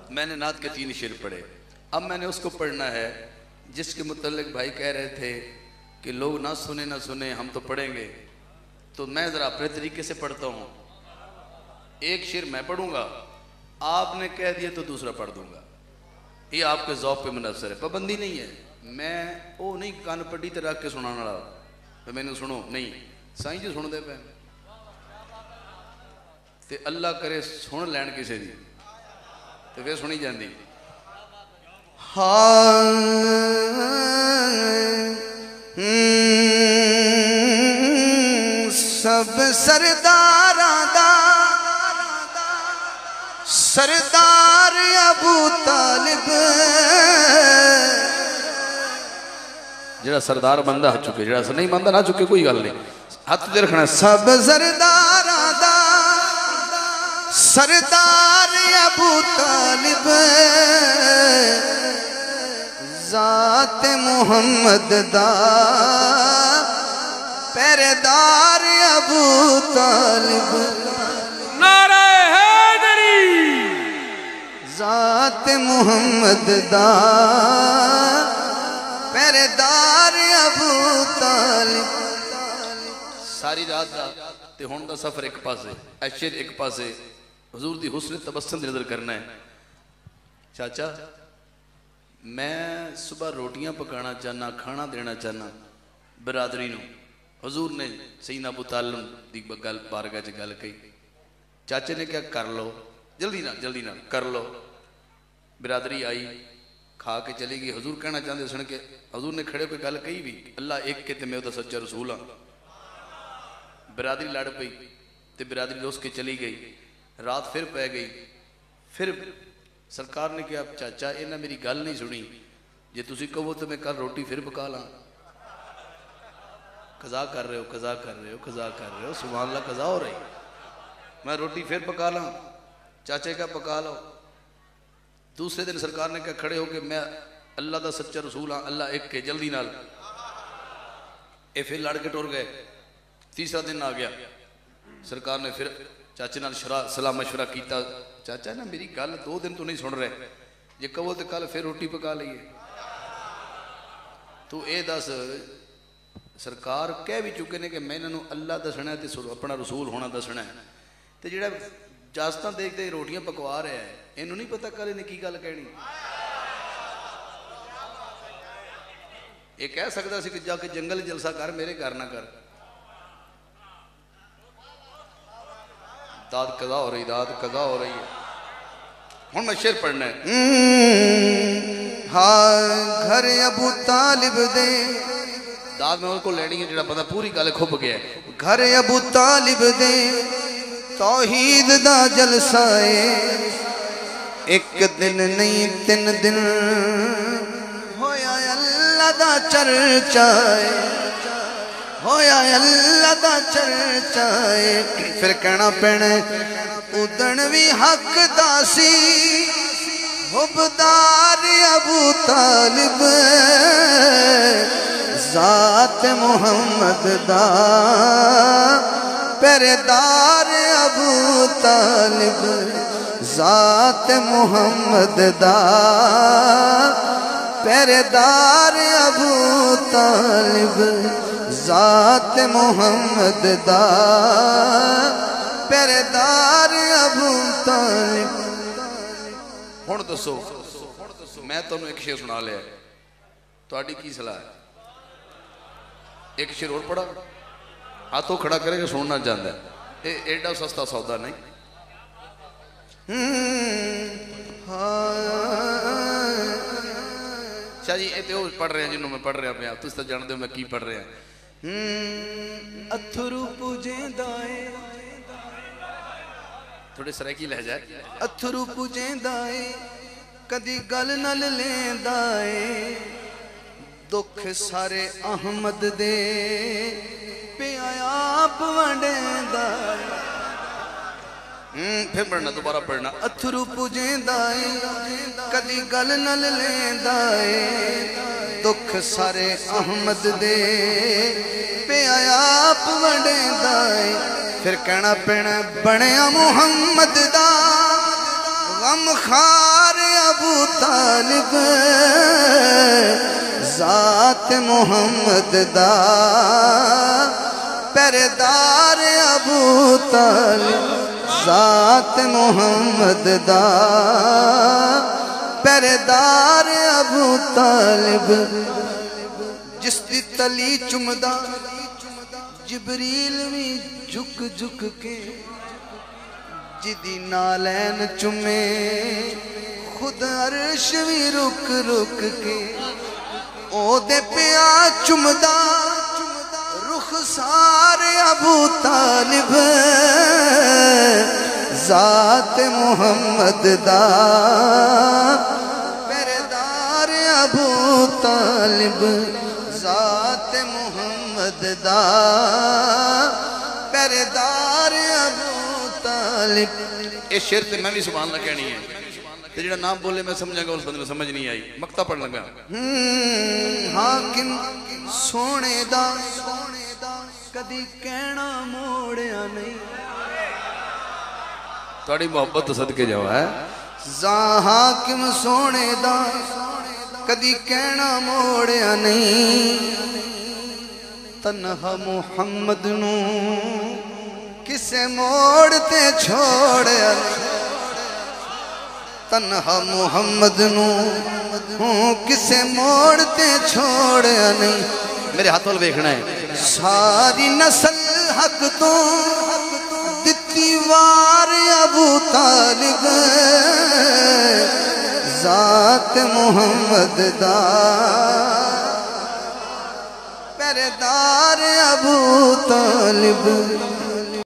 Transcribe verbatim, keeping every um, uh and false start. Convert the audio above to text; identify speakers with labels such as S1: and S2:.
S1: میں نے نعت کے تین شعر پڑھے. اب میں نے اس کو پڑھنا ہے جس کے متعلق بھائی کہہ رہے تھے کہ لوگ نہ سنیں نہ سنیں ہم تو پڑھیں گے. تو میں ذرا اپنے طریقے سے پڑھتا ہوں. ایک شعر میں پڑھوں گا, آپ نے کہہ دیا تو دوسرا پڑھ دوں گا. یہ آپ کے ذوق پہ منحصر ہے, پابندی نہیں ہے. میں وہ نہیں کان پٹی تے رکھ کے سنانا والا تو میں نے سنو نہیں, سائیں جی سن دے پہ تے اللہ کرے سن لین کسے دی تے پھر سنی جاندی.
S2: ہاں سب سرداراں دا سردار ابو طالب,
S1: جڑا سردار بندہ ہاتھ چکے, جڑا نہیں بندہ نہ چکے کوئی گل نہیں, ہاتھ دے رکھنا ہے.
S2: سب سرداراں دا سردار ابو طالب, ذات محمد دا پہرےدار ابو طالب.
S1: نعرہ حیدری.
S2: ذات محمد دا پہرےدار ابو طالب.
S1: ساری رات دا تے ہون دا سفر ایک پاسے, اشر ایک پاسے, حضور دی حسن تبسم نظر کرنا ہے. چاچا میں صبح روٹیاں پکانا چاہنا, کھانا دینا چاہنا برادری نو. حضور نے سیدنا ابو طالب دی گل بارگاہ چ گل کہی. چاچے نے کیا کر لو, جلدی نہ جلدی نہ کر لو. برادری آئی, کھا کے چلی گئی. حضور کہنا چاہتے سن کے حضور نے کھڑے پہ گل کہی بھی, اللہ ایک کے تے میں دا سچا رسول ہاں. برادری لڑ پئی تے برادری روس کے چلی گئی. رات پھر پہ گئی. پھر سرکار نے کہا چاچا انہاں میری گل نہیں سنی, جے تسی کہو تو میں کل روٹی پھر پکا لاں. قضا کر رہے ہو قضا کر رہے ہو قضا کر رہے ہو, سبحان اللہ قضا ہو رہی, میں روٹی پھر پکا لاں. چاچے کا پکا لو. دوسرے دن سرکار نے کہا کھڑے ہو کہ میں اللہ دا سچا رسول ہاں, اللہ ایک کے, جلدی نال. اے پھر لڑ کے ٹور گئے. تیسرا دن آ گیا, سرکار نے پھر چاچے نال صلاح مشورہ کیتا. چاچا نا میری گل دو دن تو نہیں سن رہے, جے کہو تو کل پھر روٹی پکا لئیے. تو اے دس سرکار کہہ بھی چکے نے کہ میں انہوں اللہ دسنا ہے تے اپنا رسول ہونا دسنا ہے. تے جڑا جاستاں دیکھتے روٹیاں پکوا رہا ہے, انہوں نہیں پتہ کل انہیں کی گل کہنی. یہ کہہ سکتا سی کہ جا کے جنگل جلسہ کر, میرے گھر نہ کر. داد قضا ہو رہی, داد قضا ہو رہی ہے. ہن میں شعر پڑھنا ہے.
S2: ہاں گھر ابو طالب دے,
S1: داد میں ان کو لینی ہے جڑا بندہ پوری گل کھپ گیا ہے.
S2: گھر ابو طالب دے توحید دا جلسہ ہے, ایک دن نہیں تین دن ہویا اللہ دا چرچا ہے, ہویا اللہ دا چرچا ہے. پھر کہنا پینے ادن بھی حق داسی حبدار ابو طالب, ذات محمد دا پہرےدار ابو طالب, ذات محمد دا پہرےدار ابو طالب, ذات محمد دا پہرےدار ابو طالب.
S1: ہن دسو میں تمہیں ایک شعر سنا لیا, تہاڈی کی صلاح ہے؟ ایک شعر اور پڑھا, ہاتھوں کھڑا کرے گا سننا چاہتا ہے. اے ایڈا سستا سودا نہیں. اچھا جی یہ تو پڑھ رہے ہیں جنہوں میں پڑھ رہا پیا, تس تو جان دے میں کی پڑھ رہا ہوں.
S2: اتھرو پوجیں دائے,
S1: تھوڑے سرائکی لہجہ ہے.
S2: اتھرو پوجیں دائے کدی گل نل لیں دائے, دکھ سارے احمد دے پہ آپ ونڈیں دائے.
S1: پھر پڑھنا, دوبارہ پڑھنا.
S2: اتھرو پوجیں دائے کدی گل نل لیں دائے, دکھ سارے احمد دے پہ آپ ونڈیں دائے. پھر کہنا پینا بنیا محمد دا غم خار ابو طالب ذات محمد دا پہرےدار ابو طالب ذات محمد دا پہرےدار ابو طالب جس دی تلی چمدا جبریل بھی جھک جھک کے جدی نالین چمے خود عرش بھی رک رک کے او دے پیا چمدا رخسار ابو طالب ذات محمد دا پہرےدار ابو طالب ذات محمد دا پہرےدار ابو طالب.
S1: اس شعر تے میں بھی سبحان اللہ کہنی ہے تے جڑا نام بولے میں سمجھا گا اس بندے کو سمجھ نہیں آئی. مقطع پڑھ لگا.
S2: حاکم سونے دا کدی کہنا موڑیا نہیں
S1: تھوڑی محبت تو صدقے جاؤ ہے.
S2: حاکم سونے دا کدی کہنا موڑیا نہیں تنہا محمد نو کسے موڑ تے چھوڑیا نہیں تنہا محمد نو کسے موڑ تے چھوڑیا نہیں.
S1: میرے ہاتھ وال ویکھنا ہے.
S2: ساری نسل حق تو دتی وار ابو طالب ذات محمد دا پہرےدار ابو طالب